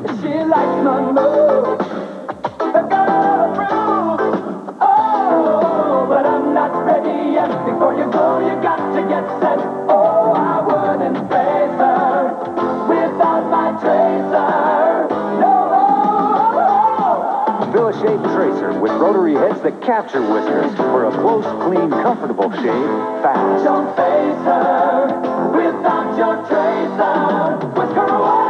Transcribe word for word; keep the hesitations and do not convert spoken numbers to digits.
She likes my mood. The girl approves. Oh, but I'm not ready yet. Before you go, you got to get set. Oh, I wouldn't face her without my tracer. No. Philishave Tracer with rotary heads that capture whiskers for a close, clean, comfortable shave fast. Don't face her without your tracer. Whisker away.